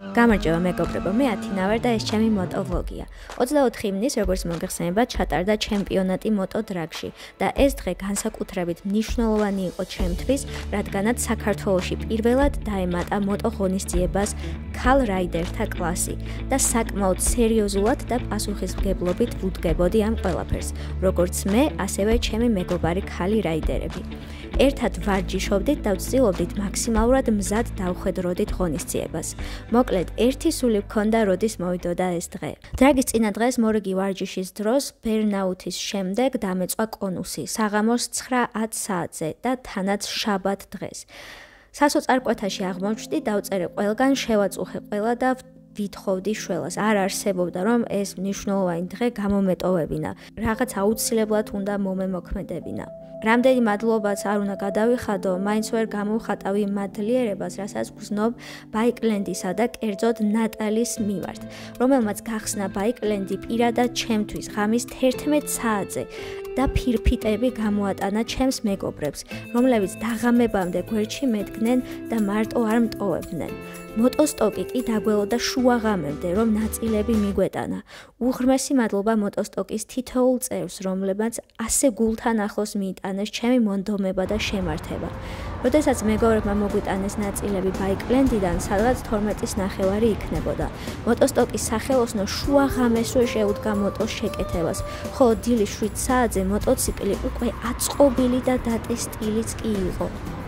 გამარჯობა მეგობრებო, მე ათინა ვარ და ეს ჩემი მოტო ვლოგია. 24 ივნისს, როგორც მოგეხსენებათ, ჩატარდა ჩემპიონატი მოტო დრაგში და ეს დღე განსაკუთრებით მნიშვნელოვანი იყო ჩემთვის, რადგანაც საქართველოში პირველად დაემატა მოტო ღონისძიებას ქალ რაიდერთა კლასი და საკმაოდ სერიოზულად და პასუხისმგებლობით ვუდგებოდი ამ ყველაფერს, როგორც მე, ასევე ჩემი მეგობარი ქალი რაიდერები. ერთად ვარჯიშობდით და ვცდილობდით მაქსიმალურად მზად დავხვედროდით ღონისძიებას. მოკლედ, ერთი სული მქონდა, როდის მოვიდოდა ეს დღე. დრაგის წინა დღეს მორიგი ვარჯიშის დროს, ბერნაუთის შემდეგ დამეწვა კონუსი, საღამოს 9-10 საათზე და თანაც შაბათ დღეს. სასოწარკვეთაში აღმოჩნდი, დავწერე ყველგან, შევაწუხე ყველა და ვითხოვდი შველას. არ არსებობდა, რომ ეს მნიშვნელოვანი დღე გამომეტოვებინა. რაღაც აუცილებლად უნდა მომემოქმედებინა. რამდენი მადლობაც არ უნდა გადავიხადო, მაინც ვერ გამოვხატავი მადლიერებას, რასაც გრძნობ ბაიკლენდისა და კერძოდ ნატალის მიმართ, რომელმაც გახსნა ბაიკლენდი პირადად ჩემთვის ღამის 11 საათზე და ფირფიტები გამოატანა ჩემს მეგობრებს, რომლებიც დაღამებამდე გვერდში მედგნენ და მარტო არ მტოვებდნენ. მოტოსტოკი კი დაგველოდა შუაღამემდე, რომ ნაწილები მიგვეტანა. უღრმესი მადლობა მოტოსტოკის თითოეულ წევრს, რომლებმაც ასე გულთან ახლოს მიიტანეს ჩემი მონდომება და შემართება. როდესაც მეგობრებმა მოგვიტანეს ნაწილები ბაიკლენდიდან, სადღაც 12:30 იქნებოდა. მოტოსტოკის სახელოსნო შუაღამესვე შეუდგა მოტოს შეკეთებას, ხოლო დილის 7 საათზე მოტოციკლი უკვე აწყობილი და დატესტილიც კი იყო.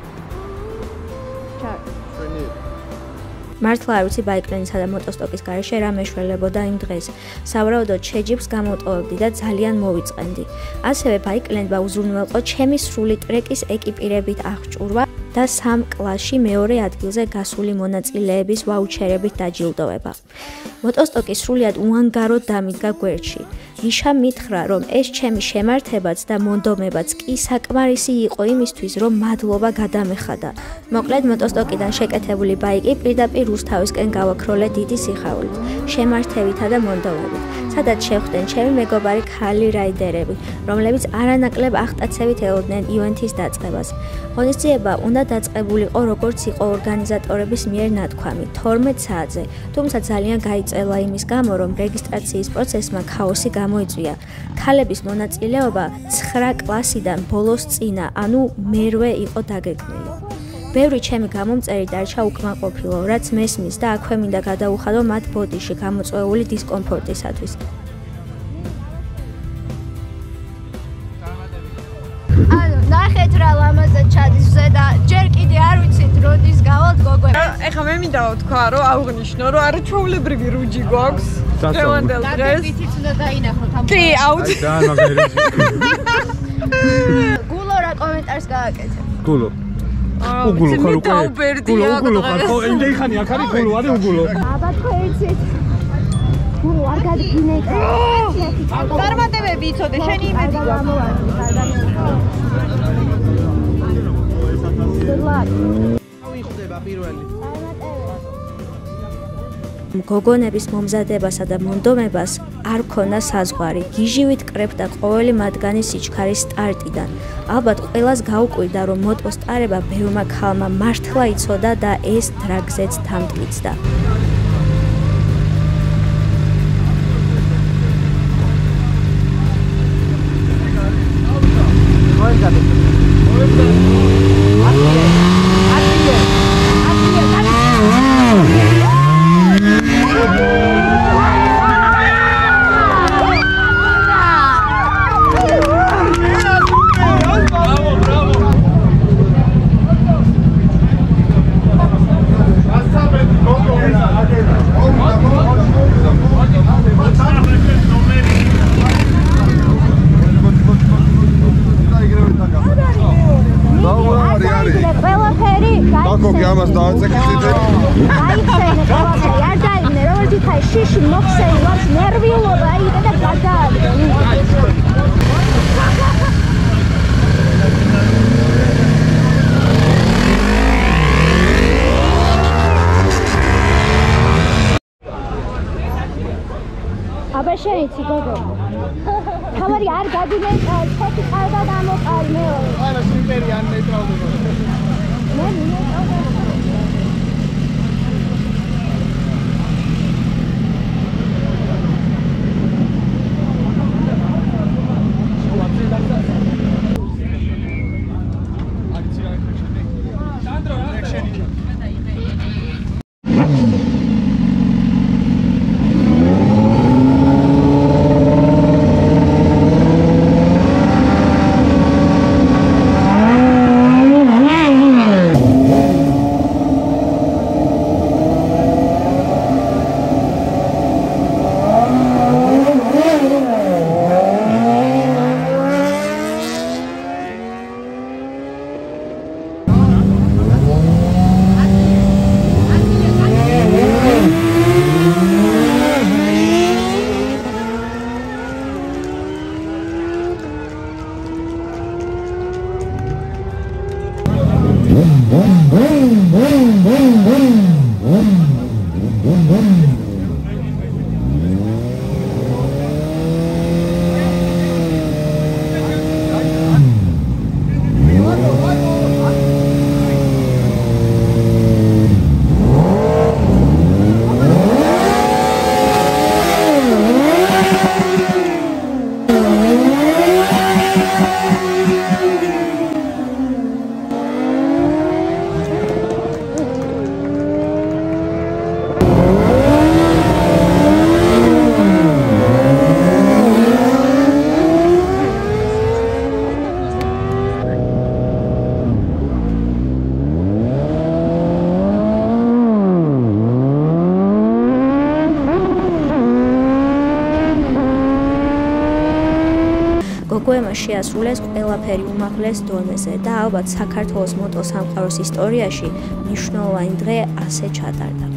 მართლა არ ვიცი ბაიკლენისა და მოტოსტოკის გარეშე რა მეშველებოდა იმ დღეს. სავარაუდოდ შეჯიბს გამოტოვებდი და ძალიან მოვიწყენდი. ასევე ბაიკლენდმა უზრუნველყო ჩემი სრული ტრეკის ეკიპირებით აღჭურვა და 3 კლასში მეორე ადგილზე გასული მონაწილეების ვაუჩერებით დაჯილდოვება. მოტოსტოკი სრულიად უანგაროდ დამიდგა გვერდში. მიშა მითხრა, რომ ეს ჩემი შემართებაც და მონდომებაც კი საკმარისი იყო იმისთვის, რომ მადლობა გადამეხადა. მოკლედ, მოტოსტოკიდან შეკეთებული ბაიკი პირდაპირ რუსთავისკენ გავაქროლე დიდი სიხარულით, შემართებითა და მონდომებით, სადაც შეხვდნენ ჩემი მეგობარი ქალი რაიდერები, რომლებიც არანაკლებ აღტაცებით ელოდნენ ივენთის დაწყებას. ღონისძიება უნდა დაწყებულიყო, როგორც იყო ორგანიზატორების მიერ ნათქვამი, 12 საათზე, თუმცა ძალიან გაიწელა იმის გამო, რომ რეგისტრაციის პროცესმა ქაოსი გამოიწვია. ქალების მონაწილეობა 9 კლასიდან ბოლოს წინა, ანუ მერვე იყო დაგეგმილი. ბევრი ჩემი გამომწერი დარჩა უკმაყოფილო, რაც მესმის და აქვე მინდა გადაუხადო მათ ბოდიში გამოწვეული დისკომფორტისათვის. ნახეთ რა ლამაზად ჩადის ზე და ჯერ კიდე არ ვიცით როდის გავალთ გოგვები. ეხლა მე მინდა თქვა რომ აღვნიშნო რომ არაჩვეულებრივი რუჯი გვაქვს დღევანდელ დღეს. დაგებითიც უნდა დაინახოთ ამ. კი, აუცი. ძალიან მაგარი. გულო რა კომენტარს გააკეთე. გულო. უგულო ხარ უკვე. უგულო ხარ. ხო, იმდენი ხანი აქ არის გულო, არის უგულო. აბა თქვენ იცით. გულო არ გადგინეთ. წარმატებები იცოდე, შენი იმედი ავიხდება პირველი. გოგონების მომზადებასა და მონდომებას არ ქონა საზღვარი. გიჟივით კრებდა ყოველი მათგანი სიჩქარის სტარტიდან. ალბათ ყველას გაუკვირდა, რომ მოტოს ტარება ბევრმა ქალმა მართლა იცოდა და ეს დრაგზეც თამტკიცდა. ამას დააწექიდე. აიხსენე ყველაფერი, არ დაიგნე, როგორც ითაი შიში მოხსენი, ვარს ნერვიულობა აიღე და გადაადგე. აბა შენ იცი გოგო. თავარი არ გადინე, ცოტი კარგად ამოყარი მეორე. არა, სიმპერი არ მეტრავდება. მე გოგოემა შეასრულეს ყველაფერი უმაღლეს დონეზე და ალბათ საქართველოს მოტო სამყაროს ისტორიაში მნიშვნელოვანი დღე ასე ჩატარდა.